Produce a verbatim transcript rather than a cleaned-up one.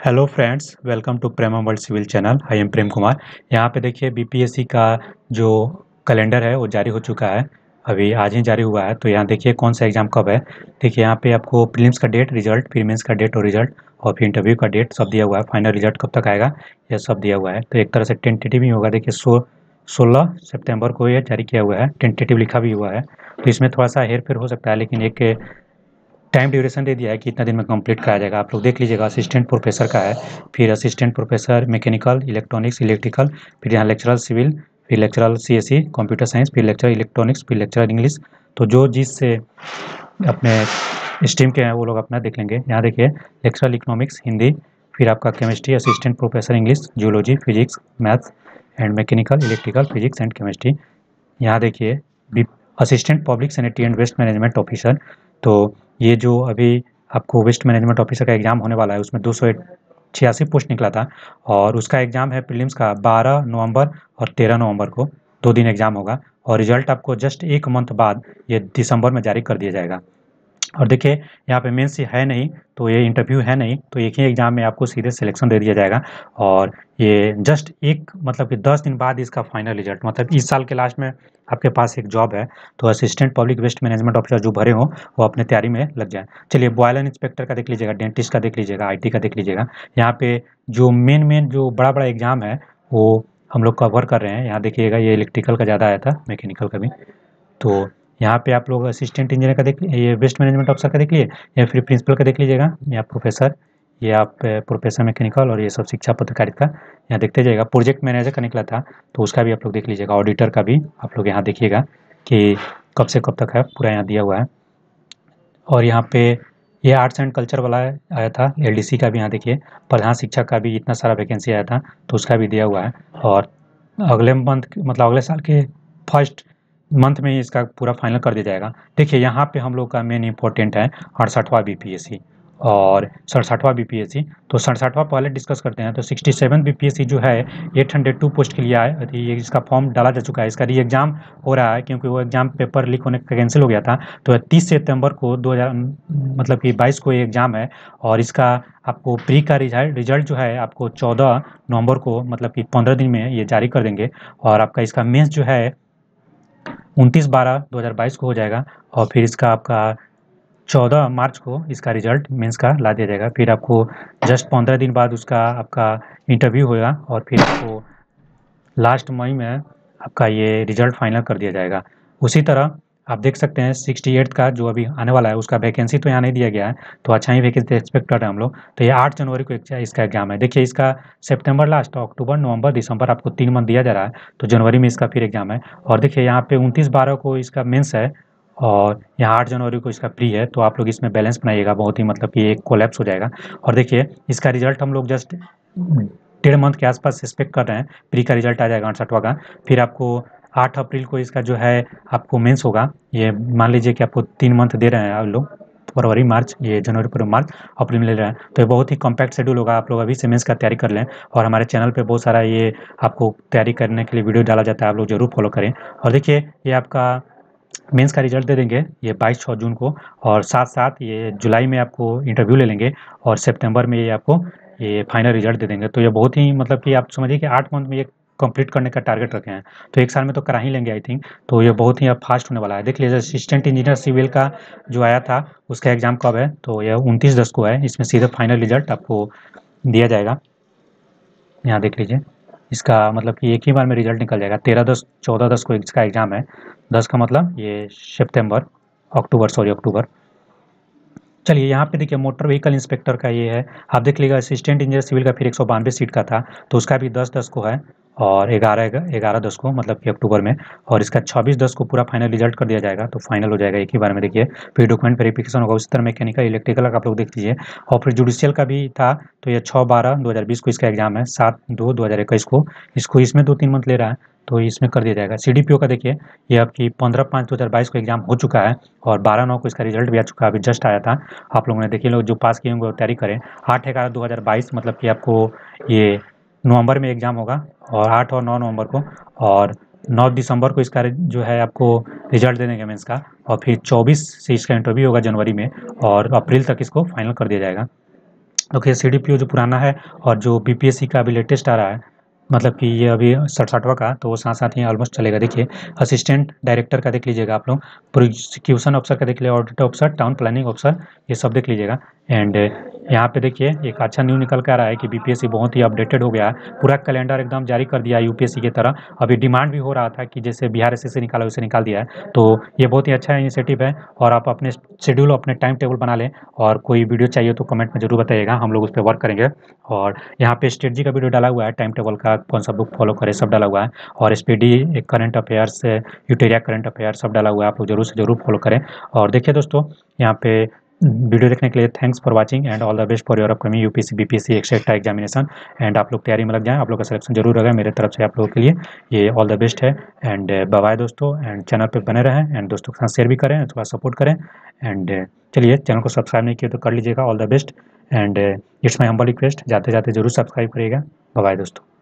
Hello friends, welcome to Prema world civil channel. I am Prem Kumar. यहाँ पे देखिए बीपीएससी का जो कैलेंडर है वो जारी हो चुका है। अभी आज ही जारी हुआ है। तो यहाँ देखिए कौन सा एग्ज़ाम कब है। देखिए यहाँ पे आपको प्रीलिम्स का डेट, रिजल्ट, फिर मेंस का डेट और रिजल्ट, और फिर इंटरव्यू का डेट सब दिया हुआ है। फाइनल रिजल्ट कब तक आएगा यह सब दिया हुआ है। तो एक तरह से टेंटेटिव ही होगा। देखिए सो सोलह सितंबर को यह जारी किया हुआ है, टेंटेटिव लिखा भी हुआ है। तो इसमें थोड़ा सा हेर फेर हो सकता है, लेकिन एक टाइम ड्यूरेशन दे दिया है कि इतना दिन में कंप्लीट कराया जाएगा। आप लोग देख लीजिएगा। असिस्टेंट प्रोफेसर का है, फिर assistant professor mechanical, electronics, electrical, फिर यहाँ लेक्चरर सिविल, फिर लेक्चरर सीएससी कंप्यूटर साइंस, फिर लेक्चरर इलेक्ट्रॉनिक्स, फिर लेक्चरर इंग्लिश। तो जो जिस से अपने स्ट्रीम के हैं वो लोग अपना देख लेंगे। यहाँ देखिए लेक्चरर इकोनॉमिक्स हिंदी, फिर आपका chemistry, assistant professor English, geology, physics, maths and mechanical, electrical, physics and chemistry. यहाँ देखिए assistant public sanitary and waste management officer. तो ये जो अभी आपको वेस्ट मैनेजमेंट ऑफिसर का एग्ज़ाम होने वाला है, उसमें दो सौ छियासी पोस्ट निकला था, और उसका एग्ज़ाम है प्रीलिम्स का बारह नवंबर और तेरह नवंबर को। दो दिन एग्ज़ाम होगा, और रिजल्ट आपको जस्ट एक मंथ बाद ये दिसंबर में जारी कर दिया जाएगा। और देखिए यहाँ पे मेंस है नहीं, तो ये इंटरव्यू है नहीं, तो एक ही एग्ज़ाम में आपको सीधे सिलेक्शन दे दिया जाएगा। और ये जस्ट एक मतलब कि दस दिन बाद इसका फाइनल रिजल्ट, मतलब इस साल के लास्ट में आपके पास एक जॉब है। तो assistant public waste management officer जो भरे हो वो अपने तैयारी में लग जाए। चलिए बॉयलर इंस्पेक्टर का देख लीजिएगा, डेंटिस्ट का देख लीजिएगा, आई टी का देख लीजिएगा। यहाँ पे जो मेन मेन जो बड़ा बड़ा एग्ज़ाम है वो हम लोग कवर कर रहे हैं। यहाँ देखिएगा ये इलेक्ट्रिकल का ज़्यादा आया था, मैकेनिकल का भी। तो यहाँ पे आप लोग असिस्टेंट इंजीनियर का देख, ये वेस्ट मैनेजमेंट ऑफिसर का देख लिए, या फिर प्रिंसिपल का देख लीजिएगा, या प्रोफेसर, ये आप प्रोफेसर मैकेनिकल, और ये सब शिक्षा पत्रकारिता यहाँ देखते जाइएगा। प्रोजेक्ट मैनेजर का निकला था तो उसका भी आप लोग देख लीजिएगा। ऑडिटर का भी आप लोग यहाँ देखिएगा कि कब से कब तक है, पूरा यहाँ दिया हुआ है। और यहाँ पे ये आर्ट्स एंड कल्चर वाला आया था, एलडीसी का भी यहाँ देखिए। प्रधान शिक्षक का भी इतना सारा वैकेंसी आया था, तो उसका भी दिया हुआ है। और अगले मंथ मतलब अगले साल के फर्स्ट मंथ में ही इसका पूरा फाइनल कर दिया जाएगा। देखिए यहाँ पे हम लोग का मेन इंपॉर्टेंट है अड़सठवां बीपीएससी और सड़सठवां बीपीएससी। तो सड़सठवां पहले डिस्कस करते हैं। तो सिक्सटी सेवन बीपीएससी जो है एट हंड्रेड टू पोस्ट के लिए आए, ये इसका फॉर्म डाला जा चुका है। इसका री एग्ज़ाम हो रहा है, क्योंकि वो एग्ज़ाम पेपर लीक होने का कैंसिल हो गया था। तो तीस सितंबर को दो हज़ार मतलब कि बाईस को ये एग्ज़ाम है। और इसका आपको प्री का रिजल्ट रिजल्ट जो है आपको चौदह नवंबर को, मतलब कि पंद्रह दिन में ये जारी कर देंगे। और आपका इसका मेंस जो है उनतीस बारह दो हज़ार बाईस को हो जाएगा। और फिर इसका आपका चौदह मार्च को इसका रिजल्ट मेंस का ला दिया जाएगा। फिर आपको जस्ट पंद्रह दिन बाद उसका आपका इंटरव्यू होगा, और फिर आपको लास्ट मई में आपका ये रिजल्ट फाइनल कर दिया जाएगा। उसी तरह आप देख सकते हैं सिक्सटी एट का जो अभी आने वाला है, उसका वैकेंसी तो यहाँ नहीं दिया गया है, तो अच्छा ही वैकेंसी एक्सपेक्ट कर रहे हैं हम लोग। तो ये आठ जनवरी को इसका एग्जाम है। देखिए इसका सितंबर लास्ट, अक्टूबर, नवंबर, दिसंबर आपको तीन मंथ दिया जा रहा है। तो जनवरी में इसका फिर एग्जाम है। और देखिए यहाँ पे उनतीस बारह को इसका मेंस है, और यहाँ आठ जनवरी को इसका प्री है। तो आप लोग इसमें बैलेंस बनाइएगा, बहुत ही मतलब कि एक कोलैप्स हो जाएगा। और देखिए इसका रिजल्ट हम लोग जस्ट डेढ़ मंथ के आसपास एक्सपेक्ट कर रहे हैं, प्री का रिजल्ट आ जाएगा अड़सठवां का। फिर आपको आठ अप्रैल को इसका जो है आपको मेंस होगा। ये मान लीजिए कि आपको तीन मंथ दे रहे हैं आप लोग, फरवरी मार्च, ये जनवरी फरवरी मार्च अप्रैल में ले रहे हैं। तो ये बहुत ही कॉम्पैक्ट शेड्यूल होगा। आप लोग अभी से मेंस का तैयारी कर लें, और हमारे चैनल पे बहुत सारा ये आपको तैयारी करने के लिए वीडियो डाला जाता है, आप लोग जरूर फॉलो करें। और देखिए ये आपका मेंस का रिजल्ट दे देंगे ये बाईस छः जून को, और साथ साथ ये जुलाई में आपको इंटरव्यू ले लेंगे, और सितंबर में ये आपको ये फाइनल रिजल्ट दे देंगे। तो ये बहुत ही मतलब कि आप समझिए कि आठ मंथ में ये कंप्लीट करने का टारगेट रखे हैं। तो एक साल में तो करा ही लेंगे आई थिंक। तो ये बहुत ही अब फास्ट होने वाला है। देख लीजिए असिस्टेंट इंजीनियर सिविल का जो आया था उसका एग्जाम कब है, तो यह उनतीस दस को है। इसमें सीधे फाइनल रिजल्ट आपको दिया जाएगा। यहाँ देख लीजिए इसका मतलब कि एक ही बार में रिजल्ट निकल जाएगा। तेरह दस चौदह दस को इसका एग्ज़ाम है। दस का मतलब ये सितंबर अक्टूबर सॉरी अक्टूबर। चलिए यहाँ पे देखिए मोटर व्हीकल इंस्पेक्टर का ये है, आप देख लीजिएगा। असिस्टेंट इंजीनियर सिविल का फिर एक सौ बानवे सीट का था, तो उसका भी दस दस को है, और ग्यारह ग्यारह दस को मतलब कि अक्टूबर में। और इसका छब्बीस दस को पूरा फाइनल रिजल्ट कर दिया जाएगा, तो फाइनल हो जाएगा एक ही बार में। देखिए फिर डॉक्यूमेंट वेरिफिकेशन होगा। उसी तरह मैकेनिकल इलेक्ट्रिकल का आप लोग देख लीजिए। और फिर जुडिशियल का भी था, तो ये छः बारह दो हज़ार बीस को इसका एग्जाम है, सात दो दो हज़ार इक्कीस को। इसको इसमें दो तीन मंथ ले रहा है, तो इसमें कर दिया जाएगा। सी डी पी ओ का देखिए ये आपकी पंद्रह पाँच दो हज़ार बाईस को एग्जाम हो चुका है, और बारह नौ को इसका रिजल्ट भी आ चुका है, अभी जस्ट आया था। आप लोगों ने देखिए, लोग जो पास किए होंगे वो तैयारी करें। आठ ग्यारह दो हज़ार बाईस मतलब कि आपको ये नवंबर में एग्ज़ाम होगा, और आठ और नौ नवंबर को। और नौ दिसंबर को इसका जो है आपको रिजल्ट दे देंगे मेंस का। और फिर चौबीस से इसका इंटरव्यू होगा जनवरी में, और अप्रैल तक इसको फाइनल कर दिया जाएगा। देखिए सी डी पी यू जो पुराना है और जो बी पी एस सी का अभी लेटेस्ट आ रहा है, मतलब कि ये अभी सड़सठवां का, तो वो साथ साथ ही ऑलमोस्ट चलेगा। देखिए असिस्टेंट डायरेक्टर का देख लीजिएगा आप लोग, प्रोसिक्यूशन ऑफिसर का देख लीजिए, audit officer, town planning officer, ये सब देख लीजिएगा। एंड यहाँ पे देखिए एक अच्छा न्यू निकल कर आ रहा है कि बी पी एस सी बहुत ही अपडेटेड हो गया है, पूरा कैलेंडर एकदम जारी कर दिया है यू पी एस सी की तरह। अभी डिमांड भी हो रहा था कि जैसे बिहार एस एस सी निकाला वैसे निकाल दिया है, तो ये बहुत ही अच्छा इनिशिएटिव है। और आप अपने शेड्यूल, अपने टाइम टेबल बना लें, और कोई वीडियो चाहिए तो कमेंट में ज़रूर बताइएगा, हम लोग उस पर वर्क करेंगे। और यहाँ पे स्ट्रेटजी का वीडियो डाला हुआ है, टाइम टेबल का, कौन सा बुक फॉलो करे, सब डाला हुआ है। और S P D, current affairs, यूटेरिया करंट अफेयर सब डाला हुआ है, आप लोग जरूर से जरूर फॉलो करें। और देखिए दोस्तों, यहाँ पे वीडियो देखने के लिए thanks for watching and all the best for your upcoming U P S C B P S C etcetera examination. And आप लोग तैयारी में लग जाएं, आप लोग का सिलेक्शन जरूर होगा मेरे तरफ से आप लोगों के लिए, ये ऑल द बेस्ट है। एंड बाय बाय दोस्तों, एंड चैनल पे बने रहें, एंड दोस्तों के साथ शेयर भी करें, थोड़ा सपोर्ट करें। एंड चलिए, चैनल को सब्सक्राइब नहीं किया तो कर लीजिएगा, all the best. And it's my humble request, जाते जाते जरूर सब्सक्राइब करिएगा। बाय बाय दोस्तों।